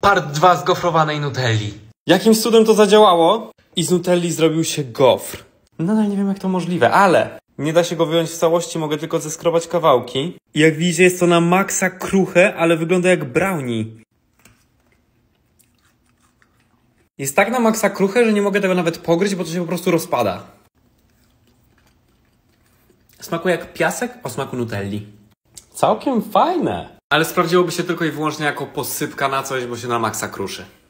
Part 2 z gofrowanej nutelli. Jakimś cudem to zadziałało i z nutelli zrobił się gofr. Nadal nie wiem, jak to możliwe, ale nie da się go wyjąć w całości, mogę tylko zeskrobać kawałki. I jak widzicie, jest to na maksa kruche, ale wygląda jak brownie. Jest tak na maksa kruche, że nie mogę tego nawet pogryźć, bo to się po prostu rozpada. Smakuje jak piasek o smaku nutelli. Całkiem fajne. Ale sprawdziłoby się tylko i wyłącznie jako posypka na coś, bo się na maksa kruszy.